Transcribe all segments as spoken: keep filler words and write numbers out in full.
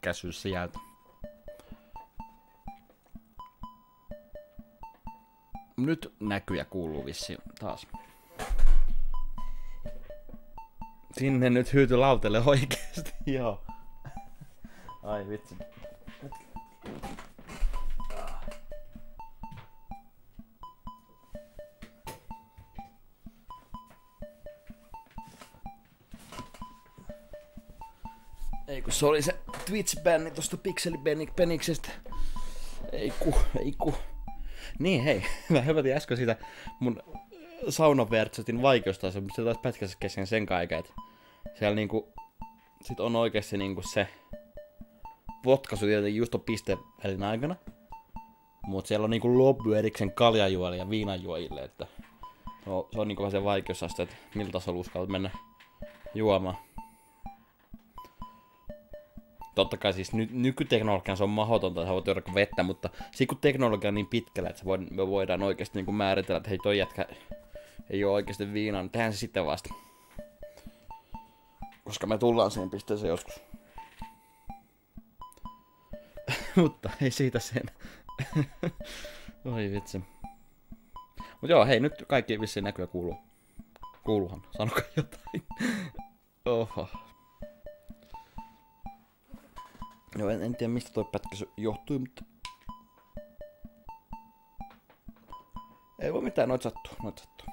tykkäsy sieltä. Nyt näkyy ja kuuluu vissiin taas. Sinne nyt hyyty lautelle oikeesti, joo. Ai vitsi. Ei kun se oli se Twitch-bänni tosta Pixeli-Peniksestä. Ei ku, ei ku. Niin hei, mä höpätin äsken siitä mun saunavertsatin vaikeustaso, mutta se taas pätkässä kesken sen kaiken, että siellä niinku sit on oikeesti niinku se potkaisu tietenkin just on pistevälin aikana, mut siellä on niinku lobby erikseen kaljajuojille ja viinajuojille, että no, se on niinku vähän se vaikeusaste, että millä tasolla uskallat mennä juomaan. Totta kai siis ny- nykyteknologian se on mahdotonta, että sä voit juoda vettä, mutta siinä kun teknologia on niin pitkällä, että voi, me voidaan oikeesti niinku määritellä, että hei toi jätkä ei oo oikeesti viinaa, niin tehdään se sitten vasta. Koska me tullaan siihen pisteeseen joskus. Mutta ei siitä sen. Oi vitsi. Mut joo, hei nyt kaikki vissiin näkyy ja kuuluu. Kuuluuhan, sanokaa jotain. Oho. Joo, en, en tiedä mistä toi pätkäsy johtui, mutta... Ei voi mitään, noit sattuu, noit sattuu.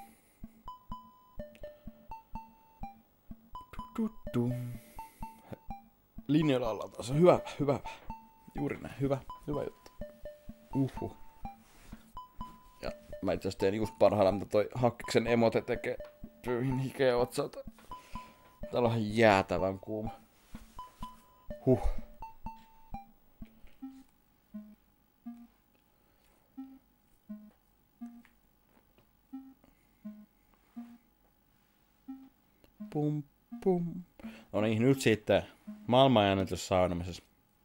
Du, du, du. Linjoilla ollaan taas, hyvä, hyvä. Juuri näin, hyvä, hyvä juttu. Uhu. Ja mä itse asiassa teen just parhaillaan, mitä toi Hakkiksen emote tekee. Pyyhin hikeä otsalta. Täällä on ihan jäätävän kuuma. Huh. Pum, pum. No niin, nyt sitten maailmanennätys saunomisessa.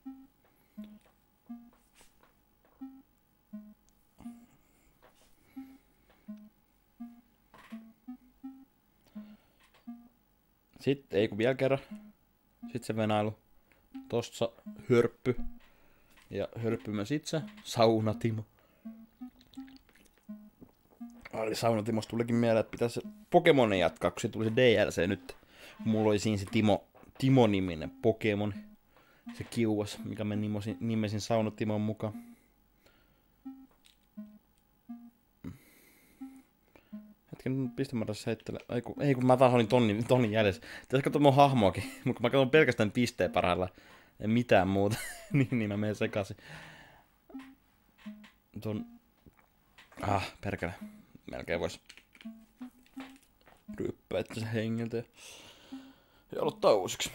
Sitten, ei kun vielä kerran. Sitten se venailu. Tossa hörppy. Ja hörppy myös itse. Saunatimo. Eli Saunatimosta tulikin mieleen, että pitäisi Pokemonin jatkaa, kun se tuli se D L C nyt. Mulla oli siinä se Timo, Timo-niminen Pokemon. Se kiuas, mikä mä nimesin, nimesin Saunatimon mukaan. Hetken pistemäärä heittele. Ei kun, ei kun mä taas olin tonnin, tonnin jäljessä. Tässä katsoa mun hahmoakin, mutta mä katson pelkästään pisteen parhailla. En mitään muuta. niin, niin mä menen sekaisin. Ton... Ah, perkele. Melkein vois ryppää sen hengiltä ja aloittaa uusiksi.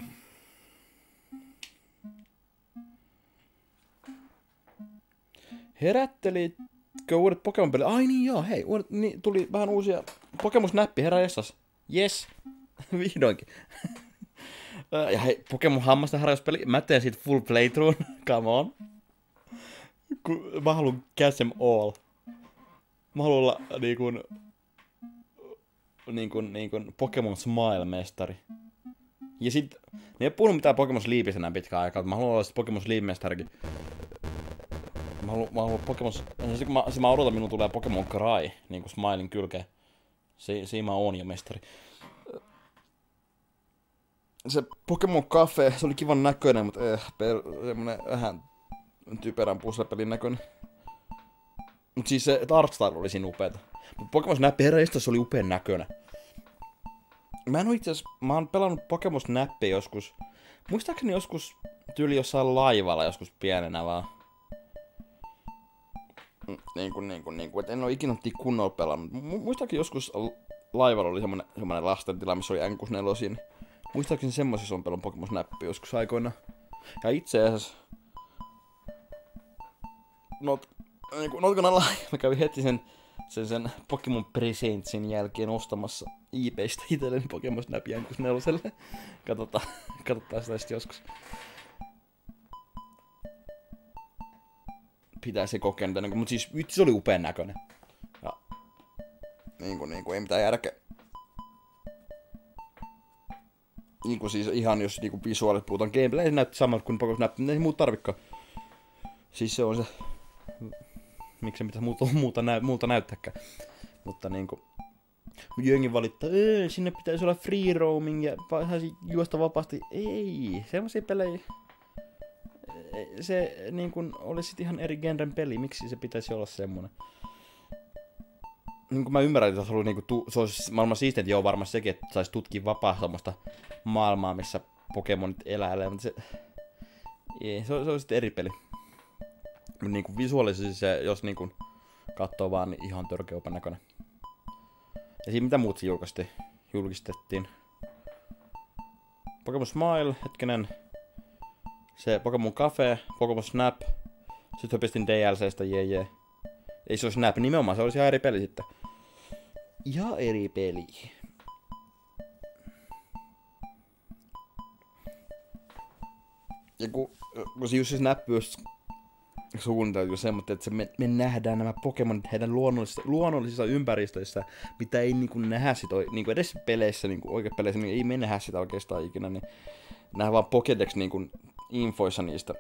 Herättelitkö uudet Pokemon-pelit? Ai niin joo, hei, uudet, niin, tuli vähän uusia Pokemon Snappi, herra jessas. Yes, vihdoinkin. Ja hei, Pokemon Hammasten harjoituspeli, mä teen siitä full playthrough, come on. Kun mä haluun catch them all. Mä haluan olla niinkun... Niinkun, niinkun Pokemon Smile-mestari. Ja sit... Ne ei oo puhunut mitään Pokemon Sleepistä enää pitkään aikaa, mä haluan olla sit Pokemon Sleep-mestarikin. Mä haluan, mä haluan Pokemon... Siis kun mä, siis mä odotan, minun tulee Pokemon Cry, niinku Smilein kylkeen. Si, siinä mä oon jo mestari. Se Pokemon Cafe, se oli kivan näköinen, mutta eh, per, semmonen vähän typerän puzzle-pelin näköinen. Mut siis se artstyle oli siinä upeeta. Mut Pokemon Snap, herra se oli upean näköinen. Mä en oo itse asiassa, mä oon pelannut Pokemon Snappia joskus. Muistaakseni joskus tyyli jossain laivalla joskus pienenä vaan. Niinku, niinku, niinku, et en oo ikinä kunnolla pelannut. Muistaakseni joskus laivalla oli semmonen, semmonen lastentila, missä oli N kuusikymmentäneljä. Muistaakseni semmoisessa on pelannut Pokemon Snappia joskus aikoina. Ja itse asiassa... Not... Niinku, not gonna lie, mä kävin heti sen, sen, sen Pokemon Presentsin jälkeen ostamassa eBaystä itselleni Pokemon Snapia N kuusikymmentäneljä. Katsotaan, katsotaan sitä sitten joskus. Pitää se kokea, niin, mutta siis se oli upean näköinen. Ja niinku, niinku, ei mitään järkeä. Niinku siis ihan jos niinku visuaalit puhutaan, gameplay näytti samalta kuin Pokemon Snap, ei muuta tarvikaan. Siis se on se, miksi se pitäisi muuta, muuta, näy, muuta näyttääkään. Mutta niinku, jengi valittaa, öö, sinne pitäisi olla free roaming ja saisi juosta vapaasti. Ei, semmosia pelejä. Se niinku olisi ihan eri genren peli, miksi se pitäisi olla semmonen. Niin kuin mä ymmärrän, että se, ollut, niinku, tu- se olisi maailman siisteintä, joo varmasti sekin, että saisi tutkia vapaa semmoista maailmaa, missä Pokemonit eläilee, mutta se, ei, se, on, se on sitten eri peli. Niin kuin visuaalisesti se, jos niin kuin katsoo vaan, niin ihan törkeopan näköinen. Ja siinä mitä muut se julkaistiin, julkistettiin. Pokemon Smile, hetkinen. Se Pokemon Cafe, Pokemon Snap. Sitten höpistin D L C:stä, jee jee. Ei se ole Snap, nimenomaan se olisi ihan eri peli sitten. Ihan eri peli. Ja kun, kun se just se Snap just suunniteltu semmoinen, että se me, me nähdään nämä Pokemonit heidän luonnollisissa, luonnollisissa ympäristöissä, mitä ei niinku nähdä sitä niinku edes peleissä, niinku oikein peleissä, niin ei me nähdä sitä oikeastaan ikinä, niin nähdään vaan Pokédex niinku infoissa niistä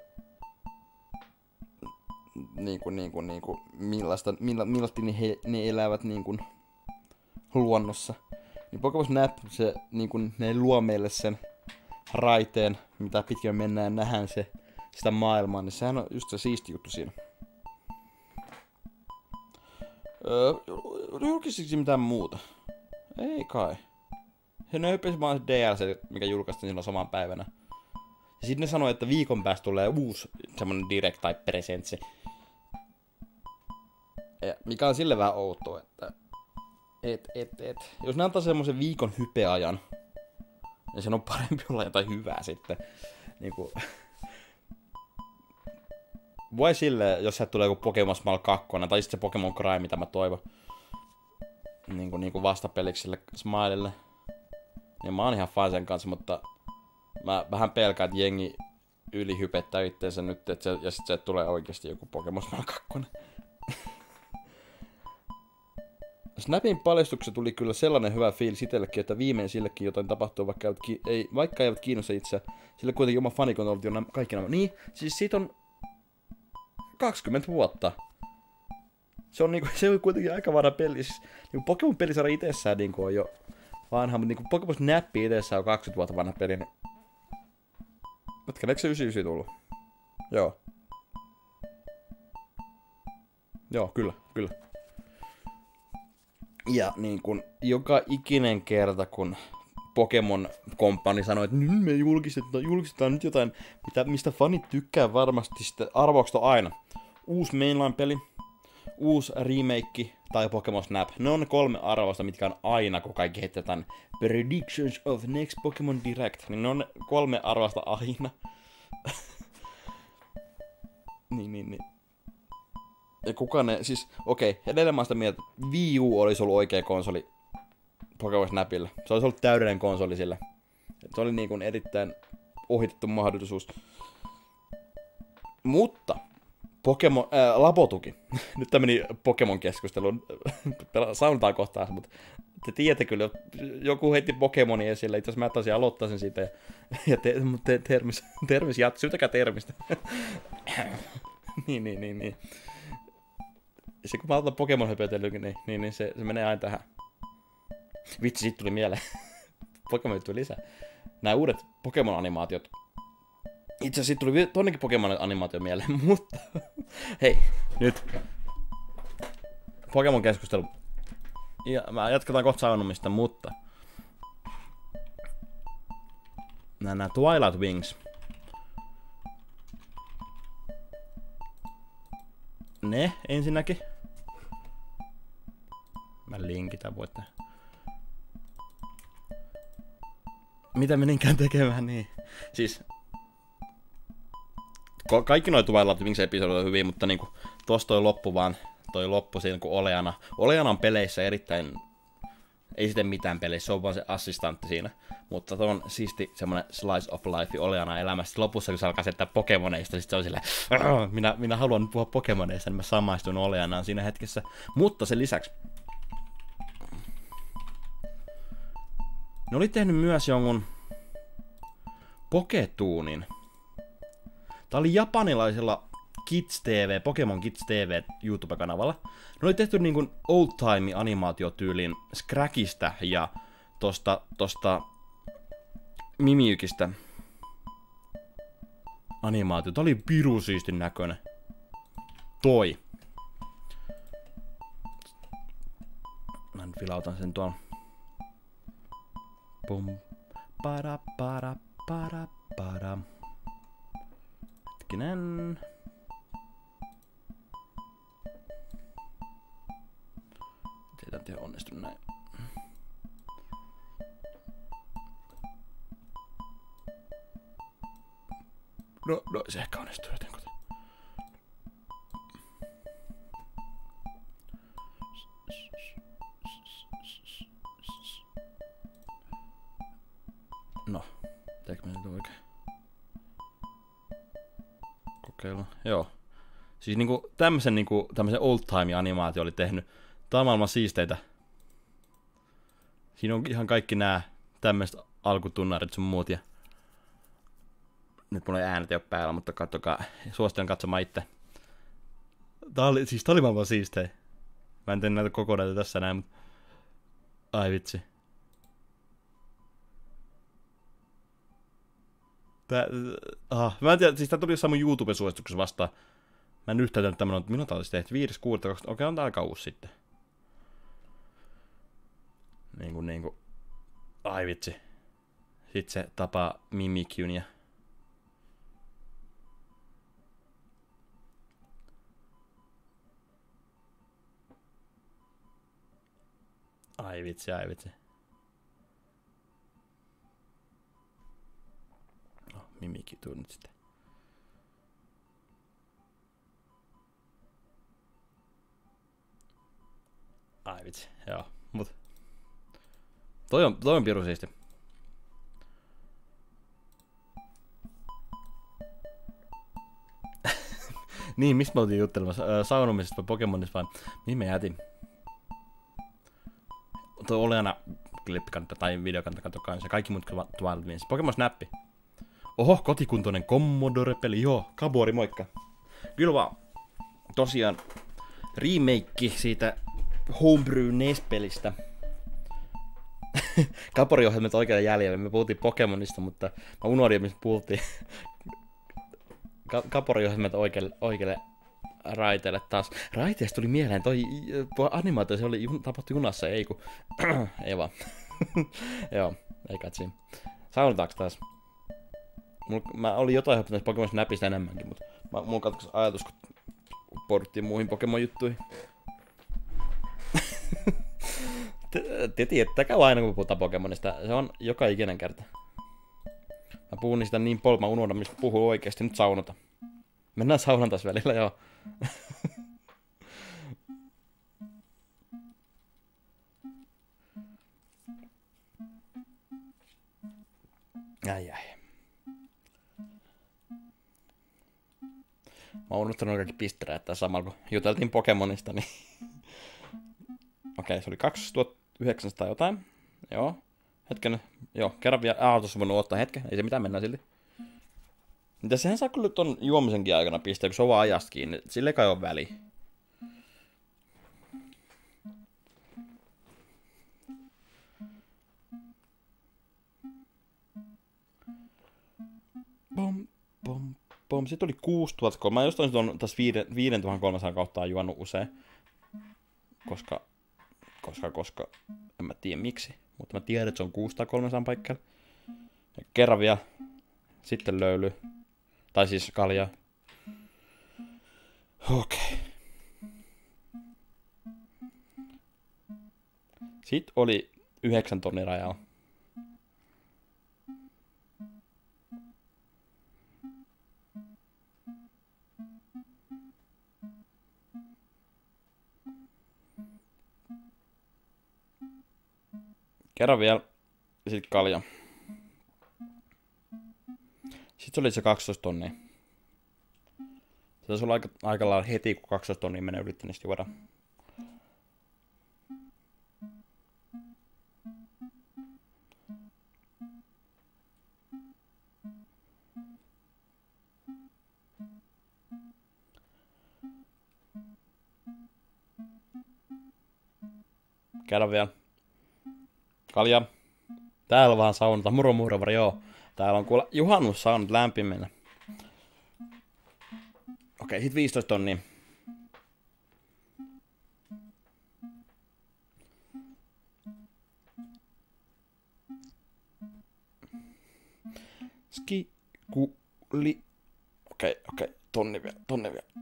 niinku niinku niinku millaista milla, millaista ne, he, ne elävät niinku luonnossa. Niin Pokemon Snap se niinku ne luo meille sen raiteen, mitä pitkin mennään ja nähdään se sitä maailmaa, niin sehän on just se siisti juttu siinä. Öö, julkisiksi mitään muuta? Ei kai. He ne höpesi vaan D L C, mikä julkaistiin silloin saman päivänä. Ja sitten ne sanoi, että viikon päästä tulee uusi semmonen direct tai presentsi. Ja mikä on sille vähän outoa, että et, et, et. Jos ne antaa semmosen viikon hypeajan, niin sen on parempi olla jotain hyvää sitten. Niinku voi silleen, jos sieltä tulee joku Pokemon Smile kaksi, tai sitten se Pokemon Cry, mitä mä toivon. Niinku, niinku vastapeliksi sille Smilelle. Niin mä oon ihan fine sen kanssa, mutta mä vähän pelkään, että jengi ylihypettää itteensä nyt, että se, ja sit se tulee oikeesti joku Pokemon Smile kaksi. Snapin paljastuksessa tuli kyllä sellainen hyvä fiilis itsellekin, että viimein sillekin jotain tapahtuu, vaikka eivät, ki- ei, vaikka eivät kiinnosta itseä. Sille kuitenkin oma fanikontrollit on kaikki nämä. Niin, siis siitä on kaksikymmentä vuotta. Se on, niinku, se on kuitenkin aika vanha peli. Siis, niinku Pokemon pelisarja itsessään niinku on jo vanha, mutta niinku Pokemon Snap itsessään on kaksikymmentä vuotta vanha peli. Niin Mätkä, eikö se yhdeksänkymmentäyhdeksän tullut? Joo. Joo, kyllä, kyllä. Ja niin kun joka ikinen kerta, kun Pokemon Company sanoi, että nyt me julkistetaan, julkistetaan nyt jotain, mitä, mistä fanit tykkää varmasti, sitten arvaukset on aina uusi mainline-peli, uusi remake tai Pokemon Snap. Ne on ne kolme arvausta, mitkä on aina, kun kaikki heitetään Predictions of Next Pokemon Direct. Niin ne on ne kolme arvausta aina. niin, niin, niin. Ja kuka ne, siis, okei, okay, edelleen mä sitä mieltä, Wii U olisi ollut oikea konsoli Pokemon Snapille. Se olisi ollut täydellinen konsoli sille. Se oli niin kuin erittäin ohitettu mahdollisuus. Mutta Pokemon, ää, Labotuki. Nyt tää meni Pokemon-keskusteluun. Saunataan kohtaan, mutta te tiedätte kyllä, joku heitti Pokemonia esille. Itse asiassa mä taisin aloittaa sen siitä. Ja, ja te, te, termis, termis jat, syytäkää termistä. niin, niin, niin, niin. Se kun mä otan Pokemon höpötelykin, niin, niin, niin se, se menee aina tähän. Vitsi, siitä tuli mieleen. Pokemon tuli lisää. Nämä uudet Pokemon-animaatiot. Itse asiassa siitä tuli tonnekin Pokemon-animaatio mieleen, mutta hei, nyt. Pokemon-keskustelu. Ja mä jatketaan kohta saunomista, mutta nää, nää Twilight Wings. Ne ensinnäkin. Mä linkitän, voitte. Mitä meninkään tekemään, niin. Siis Ka- kaikki noi Twilight Wings episodit on hyviä, mutta niinku tossa toi loppu vaan, toi loppu siinä kun Oleana. Oleana on peleissä erittäin, ei sitten mitään peleissä, se on vaan se assistantti siinä. Mutta tuo on siisti semmonen slice of life Oleana elämässä. Lopussa kun se alkaa settää Pokemoneista, sit se on silleen, minä, minä haluan puhua Pokemoneista, niin mä samaistun Oleanaan siinä hetkessä. Mutta sen lisäksi ne oli tehnyt myös jonkun Poketuunin. Tää oli japanilaisella Kids T V, Pokemon Kids T V YouTube-kanavalla. Ne oli tehty niinku old-time animaatiotyylin Scrackista ja tosta, tosta Mimikistä animaatio. Tää oli pirun siistin näköinen. Toi. Mä nyt vilautan sen tuon. Pum. Para para para para. Hetkinen. Ei tää nyt ihan onnistunut näin. No, no se ehkä onnistuu jotenkin. No, teekö mä nyt oikein? Kokeillaan. Joo. Siis niinku tämmösen niinku tämmösen old time animaatio oli tehnyt. Tää on maailman siisteitä. Siinä on ihan kaikki nää tämmöiset alkutunnarit sun muut ja nyt mulla ei äänet ei oo päällä, mutta katsokaa, suosittelen katsomaan itse. Tää oli, siis tää oli maailman siistei. Mä en tee näitä koko näitä tässä näin, mutta ai vitsi. Tää, aha, mä en tiedä, siis tää tuli jossain mun YouTube-suosituksessa vastaan. Mä en yhtään tiedä, että tämmönen on, minun tää olisi tehty viides kuudetta Okei, okay, on tää aika uusi sitten. Niinku niinku, ai vitsi. Sitten se tapaa Mimikyn ja ai vitsi, ai vitsi. No, Mimikki tuu nyt sitten. Ai vitsi, joo, mut toi on, toi on pirun siisti. Niin, mistä me oltiin juttelemassa? Saunomisesta vai Pokemonista vai mihin me jätin? Tuo oleana klippikanta tai videokanta katso kanssa. Kaikki muut Twilight Wings. Pokemon Snappi. Oho, kotikuntoinen Commodore-peli. Joo, Kabori, moikka. Kyllä vaan. Tosiaan remake siitä Homebrew N E S-pelistä. Kabori-ohjelmat oikealle jäljelle. Me puhuttiin Pokemonista, mutta mä unohdin, mistä puhuttiin. Kabori-ohjelmat oikealle, oikealle raiteelle taas. Raiteesta tuli mieleen, toi animaatio, se oli tapahtui junassa, ei kun... ei vaan. Joo, ei katsi. Saunataanko taas? Mul, mä olin jotain helpottanut Pokemon Snapista enemmänkin, mutta mä, mulla katsoksi ajatus, kun porttiin muihin Pokemon-juttuihin. te, te tiedättekö aina, kun puhutaan Pokemonista, se on joka ikinen kerta. Mä puhun niistä niin paljon, mä unohdan, mistä puhuu oikeesti, nyt saunata. Mennään saunan taas välillä, joo. Ai ai. Mä oon unohtanut kaikki pistereet tässä samalla, kun juteltiin Pokemonista, niin... Okei, okay, se oli kaksituhattayhdeksänsataa jotain. Joo. Hetken, joo, kerran vielä. Ah, tuossa voinut ottaa hetken, ei se mitään, mennään silti. Mitä sehän saa kyllä ton juomisenkin aikana pistää, kun se on vaan ajasta kiinni. Sille kai on väli. Pom, pom, pom. Sitten oli kuusituhatta. Mä jostain on tässä viisituhattakolmesataa kautta juonut usein. Koska, koska, koska, en mä tiedä miksi. Mutta mä tiedän, että se on kuusituhattakolmesataa paikalla. Kerran vielä. Sitten löyly. Tai siis kalja. Okei. Okay. Sitten oli yhdeksän tonnin rajalla. Kerran vielä. Ja sit kalja. Sitten se oli se kaksitoista tonnia. Se taisi olla aika, aika lailla heti, kun kaksitoista tonnia menee ylitti, niin sitten juoda. Käydä vielä. Kalja. Täällä vaan saunata. Muro muro, joo. Täällä on kuule juhannussaunat lämpimänä. Okei, sit viisitoista tonnia. Ski, ku, li. Okei, okei, tonni vielä, tonni vielä.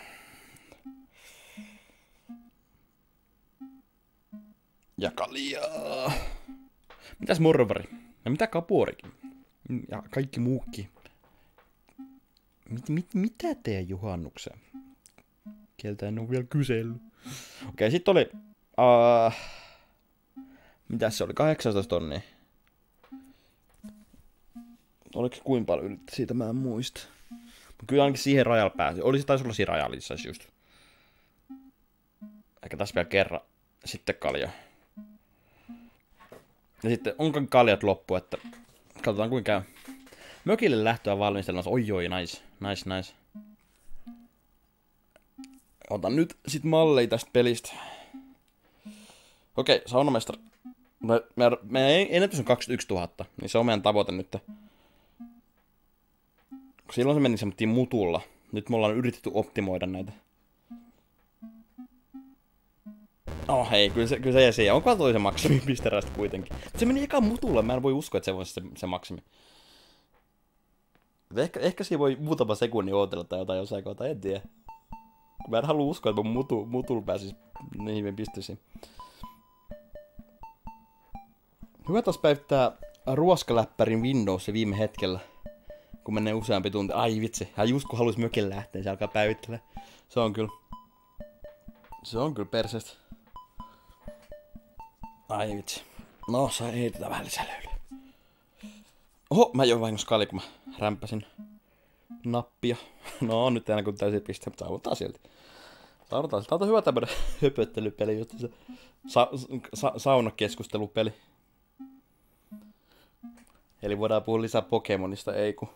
Ja kaljaa. Mitäs morvari? Ja mitä kapuorikin? Ja kaikki muukin. Mit, mit, mitä tee juhannukseen? Kieltä en oo vielä kysellyt. Okei, sit oli... Uh, mitäs se oli? kahdeksantoista tonnia. Oliko kuinka paljon ylitti siitä? Mä en muista. Kyllä ainakin siihen rajalle pääsi. Olisi taisi olla siinä rajalla itse asiassa just. Ehkä tässä vielä kerran. Sitten kalja. Ja sitten onko kaljat loppu, että katsotaan kuinka käy. Mökille lähtöä valmistellaan. Oi oi, nice, nice, nice. Otan nyt sit malleja tästä pelistä. Okei, saunamestari. Me, me, meidän ennätys on kaksikymmentäyksituhatta, niin se on meidän tavoite nyt. Silloin se meni semmoittiin mutulla. Nyt me ollaan yritetty optimoida näitä. Oh hei, kyllä se, kyllä se jäi siihen. Onko toi se maksimi pisterästä kuitenkin? Se meni eka mutulla, mä en voi uskoa, että se voisi se, se maksimi. Ehkä, ehkä siinä voi muutama sekunnin ootella tai jotain jossain kohtaa, en tiedä. Mä en halua uskoa, että mun mutu, mutulla pääsis niihin pisteisiin. Hyvä taas päivittää ruoskaläppärin Windowsin viime hetkellä. Kun menee useampi tunti. Ai vitsi, hän just kun haluais mökille lähteä, se alkaa päivittelee. Se on kyllä... Se on kyllä perseestä. Ai vitsi. No, saa heitetään vähän lisää löylyä. Oho, mä join vahingossa kali, kun mä rämpäsin nappia. No, nyt enää kun täysin piste, mutta saavutaan silti. Saavutaan silti. Tää on hyvä tämmönen höpöttelypeli, just se sa- sa- saunakeskustelupeli. Eli voidaan puhua lisää Pokemonista, ei kun...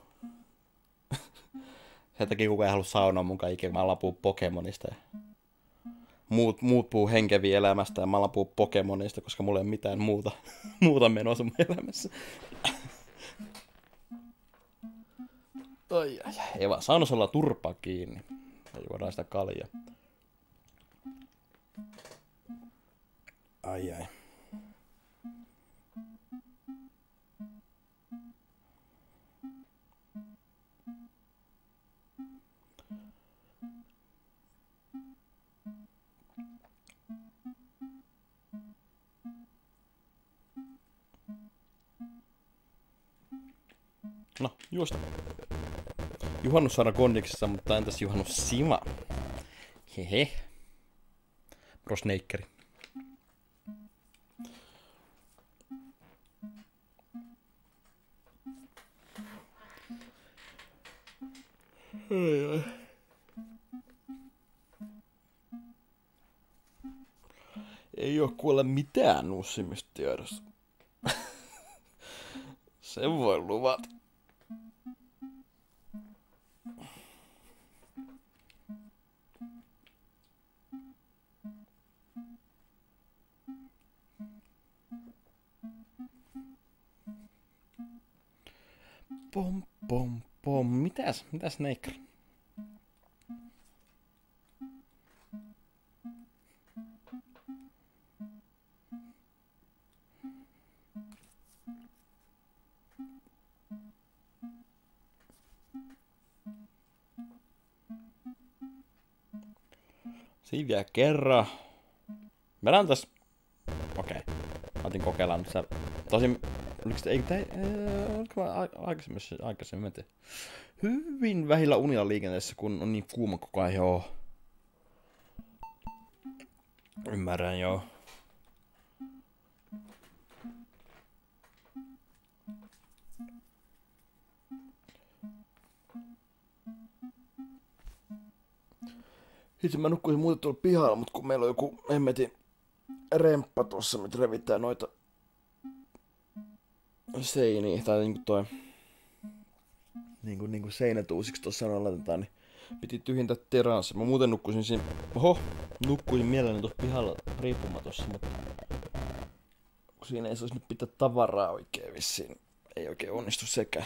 Sen takia kukaan ei halua saunaa munkaan ikinä, mä alan puhua Pokemonista. Ja... Muut, muut puhuu henkeviä elämästä ja mä alan puhua Pokemonista, koska mulla ei ole mitään muuta, muuta menoa mun elämässä. Ai, ai, ei vaan, saunassa ollaan turpaa kiinni. Ja juodaan sitä kaljaa. Ai ai. No, juosta. Juhannus saadaan kondiksessa, mutta entäs juhannus sima? Hehe. Prosneikkeri. Ei, ei. Ei oo kuule mitään nussimista tiedossa. Sen voi luvata. Pom pom pom. Mitäs? Mitäs Neikkari? Siinä vielä kerran. Vedän tässä... Okei. Okay. Mä otin kokeillaan nyt siellä. Tosin... Oliko sitä... Eikö tää... Oliko mä aikaisemmin... Aikaisemmin... Hyvin vähillä unilla liikenteessä, kun on niin kuuma koko ajan. Joo. Ymmärrän, joo. Itse mä nukkuisin muuten tuolla pihalla, mutta kun meillä on joku hemmetin remppa tossa, mitä revittää noita seiniä, tai niinku toi niinku, niinku seinätuusiksi tossa noin laitetaan, niin piti tyhjentää teranssi. Mä muuten nukkuisin siinä, oho, nukkuisin mielelläni tuossa pihalla riippumatossa, mutta kun siinä ei saisi nyt pitää tavaraa oikein vissiin. Ei oikein onnistu sekään.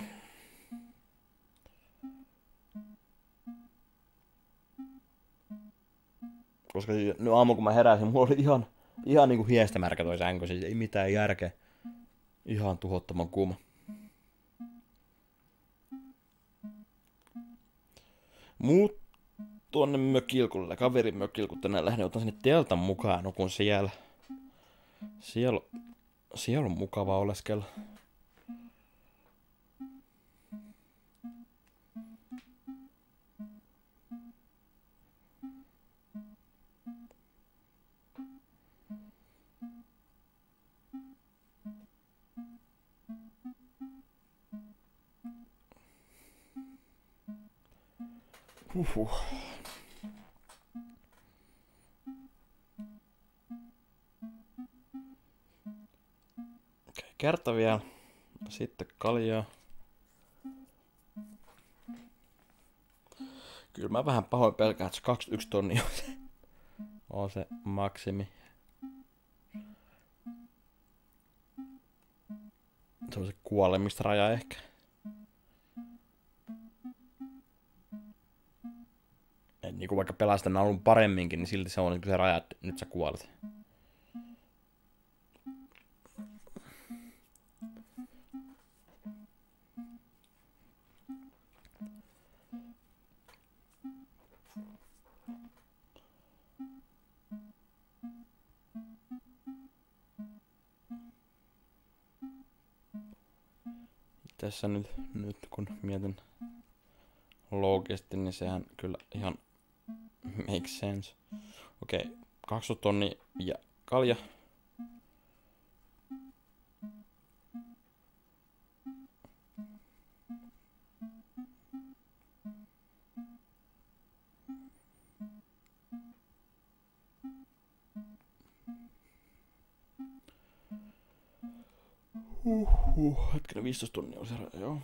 Koska siis, no aamulla kun mä heräsin, mulla oli ihan, ihan niinku hiestämärkä toi sänky, siis ei mitään järkeä. Ihan tuhottoman kuuma. Muut tuonne mökille, kaverin mökille, kun tänään lähden, otan sinne teltan mukaan, nukun siellä. Siellä, siellä on mukava oleskella. Huhhuh. Okei, kerta vielä. Sitten kaljaa. Kyllä mä vähän pahoin pelkään, että se kaksikymmentäyksi tonnia on se, on se maksimi. Se on se kuolemisraja ehkä. Et niinku vaikka pelastan alun paremminkin, niin silti se on niinku se raja, että nyt sä kuolet. Tässä nyt, nyt kun mietin loogisesti, niin sehän kyllä ihan makes sense. Okei, okay, kaksikymmentä tonnia ja kalja. Huhhuh, hetkinen viisitoista tonnia on se raja, joo.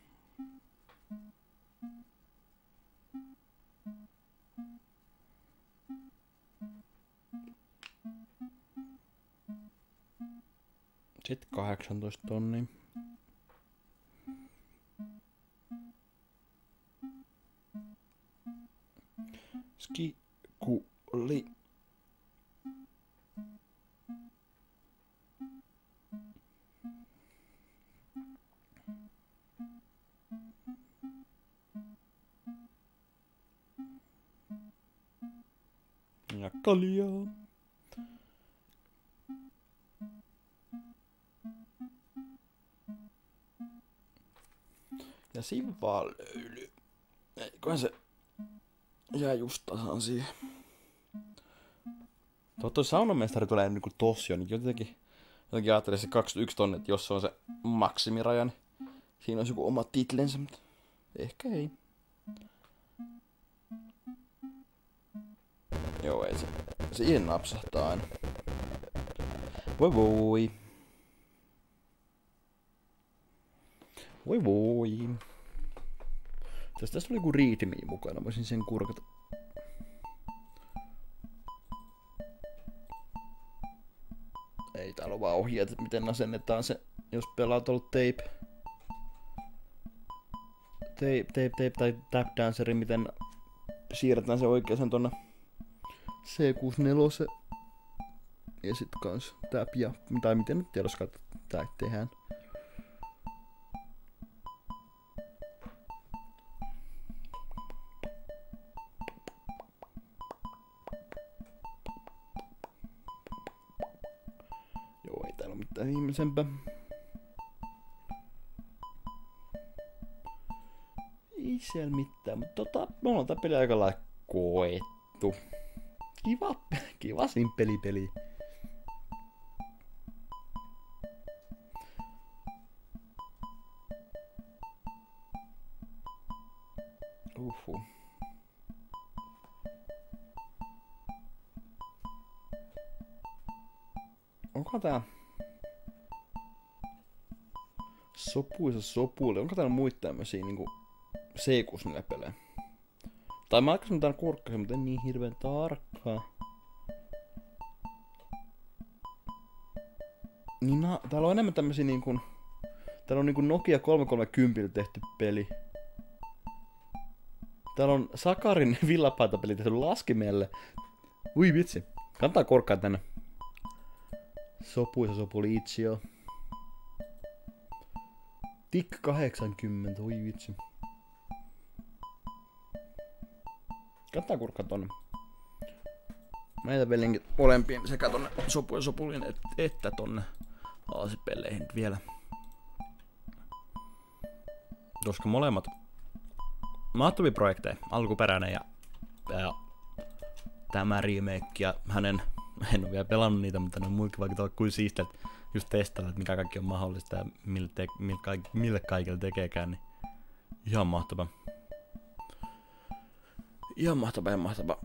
Sitten kahdeksantoista tonnia. Skikuli. Ja kaljaa. Ja sivaa löyly. Eiköhän se jää just tasan siihen. Tuo saunamestari tulee niinku tossa jo, niin jotenkin, jotenkin ajattelin se kaksikymmentäyksi tonnia, että jos se on se maksimiraja, niin siinä olisi joku oma titlensä, mutta ehkä ei. Joo, ei se. Siihen napsahtaa aina. Voi voi. Voi voi. Tästä tässä oli joku riitimi mukana, voisin sen kurkata. Ei täällä ole vaan ohjeet, että miten asennetaan se, jos pelaat ollut tape. Tape, tape, tape tai tap danceri, miten siirretään se oikeaan tonne C kuusikymmentäneljä. Ja sit kans tap ja, tai miten nyt tiedoskaan tää tehdään. Joo, ei täällä oo mitään ihmisempää. Ei siellä mitään, mutta tota, me ollaan tää peli aika lailla koettu. Kiva, kiva simppeli peli. Uhu. Onko tää sopuisa sopuille? Onko täällä muita tämmösiä niinku C kuusikymmentäneljä-pelejä? Tai mä aikaisemmin täällä kurkkasin, mutta en niin hirveen tarkkaa. Niin na, täällä on enemmän tämmösiä niinku... Täällä on niinku Nokia kolmesataakolmekymmentä tehty peli. Täällä on Sakarin villapaitapeli tehty laskimelle. Ui vitsi. Kannattaa korkkaa tänne. Sopuisa Sopolizio. Tik kahdeksankymmentä, ui vitsi. Kannattaa kurkkaa tonne. Mä heitän vielä linkit molempiin sekä tonne Sopu ja Sopulin et, että tonne aasipeleihin nyt vielä. Koska molemmat mahtavia projekteja, alkuperäinen ja, ja tämä remake ja hänen, en ole vielä pelannut niitä, mutta ne on muikin vaikuttaa kuin siistiä, että just testailla, että mikä kaikki on mahdollista ja mille, te, mille, kaik, mille kaikille tekeekään, niin ihan mahtava. Ihan mahtava ja mahtava.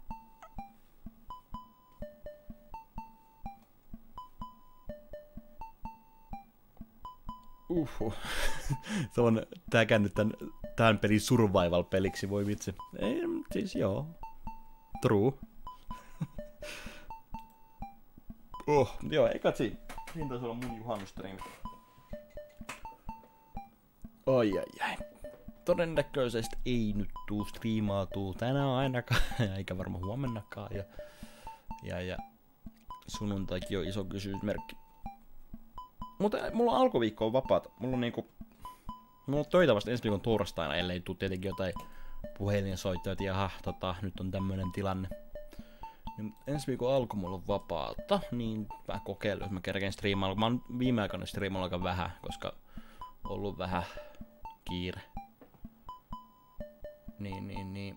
Uhu. Se on tää käynyt tän, tän pelin survival-peliksi, voi vitsi. Ei, siis joo. True. Oh, joo, ei katsi. Siinä taisi olla mun juhannustriimi. Ai ai ai. Todennäköisesti ei nyt tuu striimautuu tänään ainakaan, eikä varmaan huomennakaan. Ja, ja, ja sunnuntaikin on iso kysymysmerkki. Mutta mulla on alkuviikko on vapaata. Mulla on niinku... Mulla on töitä vasta ensi viikon torstaina, ellei tuu tietenkin jotain puhelinsoittoja, että jaha, tota, nyt on tämmönen tilanne. Niin ensi viikon alku mulla on vapaata, niin mä kokeilen, jos mä kerkeen striimailla. Mä oon viime aikoina striimailla aika vähän, koska on ollut vähän kiire. Niin, niin, niin.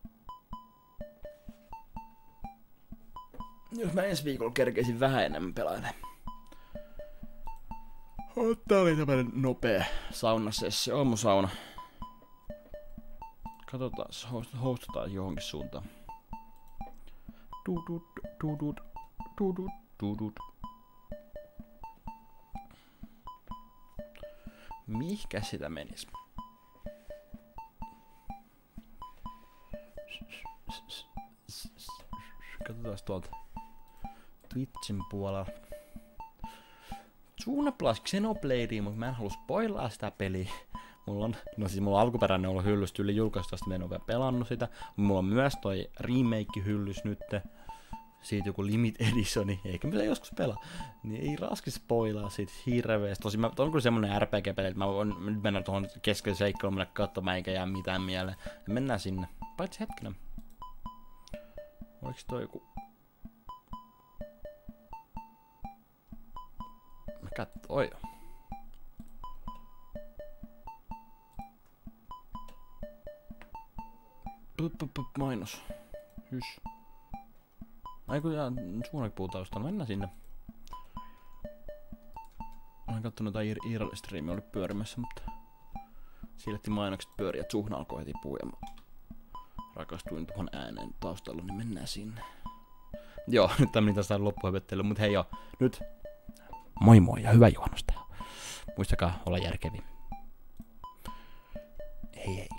Jos mä ensi viikolla kerkeisin vähän enemmän pelailemaan. Tää oli tämmönen nopea saunasessio, aamusauna. Katsotaan, hostataan johonkin suuntaan. Tudut, tudut, tudut, tudut. Mihkä sitä menis? Katsotaan tuolta Twitchin puolella. Suuna Plus Xenobladea, mutta mä en halua spoilaa sitä peliä. Mulla on, no siis mulla on alkuperäinen ollut hyllys yli julkaistusta, mä en ole vielä pelannut sitä. Mulla on myös toi remake hyllys nyt. Siitä joku Limit Editioni, eikä mä joskus pelaa. Niin ei raski spoilaa siitä hirveästi. Tosi mä on kyllä semmonen R P G-peli, että mä voin nyt mennä tuohon keskelle seikkoon, mennä katsomaan eikä jää mitään mieleen. Ja mennään sinne. Paitsi hetkinen. Oliks toi joku... Mä katsoin. Pup, pup, pup, mainos. Hys. Aiku jää suunnilleen puutaustalla. Mennään sinne. Olen kattonut jotain Ir- Irali-striimiä oli pyörimässä, mutta... Siirrettiin mainokset pyöriä, että suhna alkoi heti puhua ja mä rakastuin tuohon ääneen taustalla, niin mennään sinne. Joo, nyt tämmöinen tästä loppuhypettely, mutta hei joo, nyt moi moi ja hyvää juhannusta. Muistakaa olla järkeviä. Hei hei.